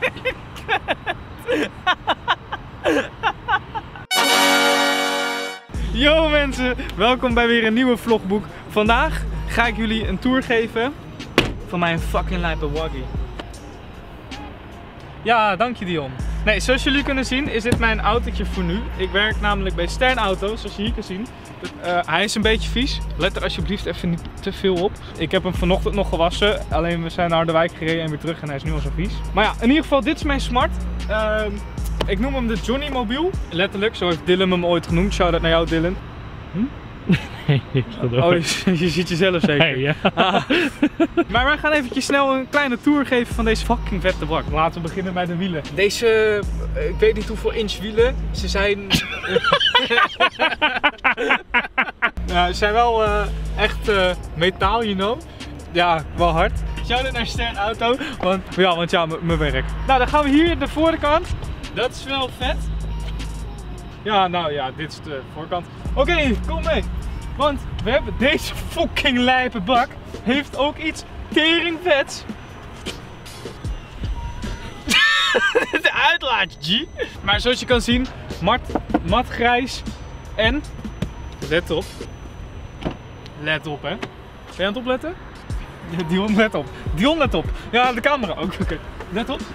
Yo mensen, welkom bij weer een nieuwe vlogboek. Vandaag ga ik jullie een tour geven van mijn fucking lijpe waggie. Ja, dank je Dion. Nee, zoals jullie kunnen zien is dit mijn autootje voor nu. Ik werk namelijk bij Stern Auto, zoals je hier kan zien. Hij is een beetje vies. Let er alsjeblieft even niet te veel op. Ik heb hem vanochtend nog gewassen. Alleen we zijn naar Harderwijk gereden en weer terug en hij is nu al zo vies. Maar ja, in ieder geval, dit is mijn Smart. Ik noem hem de Johnny Mobiel. Letterlijk, zo heeft Dylan hem ooit genoemd. Shout-out naar jou, Dylan. Nee, niks gedaan. Oh, je ziet jezelf zeker. Hey, ja. Maar wij gaan eventjes snel een kleine tour geven van deze fucking vette bak. Laten we beginnen bij de wielen. Deze, ik weet niet hoeveel inch wielen. Ze zijn... ja, ze zijn wel echt metaal, you know. Ja, wel hard. Shout-out naar Stern Auto, want ja, mijn werk. Nou, dan gaan we hier de voorkant. Dat is wel vet. Ja, nou ja, dit is de voorkant. Oké, kom mee. Want we hebben deze fucking lijpe bak. Heeft ook iets teringvets. De uitlaat, G. Maar zoals je kan zien, matgrijs en... Let op. Let op, hè. Ben je aan het opletten? Ja, Dion, let op. Dion, let op. Ja, de camera ook. Oké. Let op.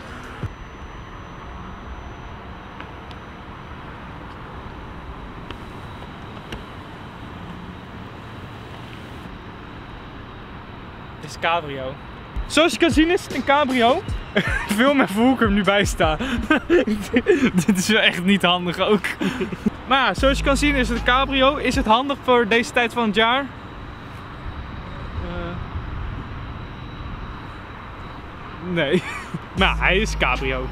Dit is cabrio. Zoals je kan zien is het een cabrio. Film even hoe ik er nu bij sta. Dit is wel echt niet handig ook. Maar ja, zoals je kan zien is het een cabrio. Is het handig voor deze tijd van het jaar? Nee. Maar hij is cabrio.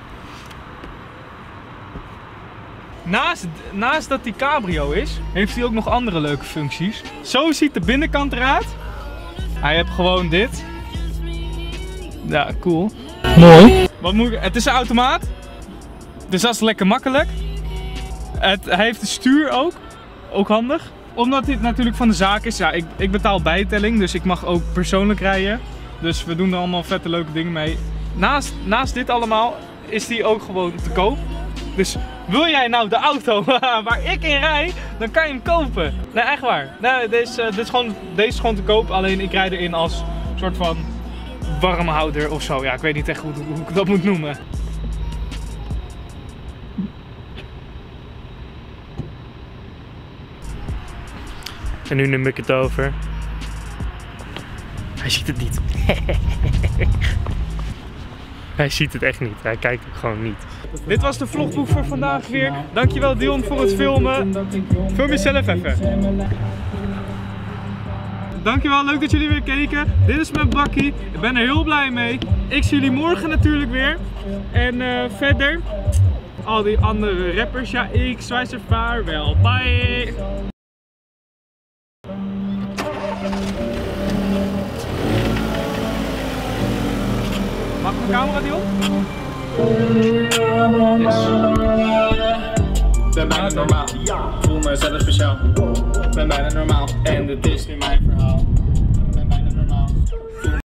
Naast dat hij cabrio is, heeft hij ook nog andere leuke functies. Zo ziet de binnenkant eruit. Hij heeft gewoon dit. Ja, cool. Mooi. Wat moet ik... Het is een automaat. Dus dat is lekker makkelijk. Hij heeft een stuur ook. Ook handig. Omdat dit natuurlijk van de zaak is. Ja, ik betaal bijtelling. Dus ik mag ook persoonlijk rijden. Dus we doen er allemaal vette leuke dingen mee. Naast dit allemaal is die ook gewoon te koop. Dus wil jij nou de auto waar ik in rijd, dan kan je hem kopen. Nee, echt waar. Nee, deze is gewoon te koop. Alleen ik rijd erin als soort van warmhouder of zo. Ja, ik weet niet echt hoe ik dat moet noemen. En nu neem ik het over. Hij ziet het niet. Hij ziet het echt niet. Hij kijkt het gewoon niet. Dit was de vlogboek voor vandaag weer. Dankjewel Dion voor het filmen. Film jezelf even. Dankjewel, leuk dat jullie weer keken. Dit is mijn bakkie. Ik ben er heel blij mee. Ik zie jullie morgen natuurlijk weer. En verder, al die andere rappers. Ja, ik zwaai ze vaarwel. Bye! Mag ik mijn camera, Dion? Yes. Ben bijna normaal, voel mezelf speciaal. Ben bijna normaal en dit is nu mijn verhaal.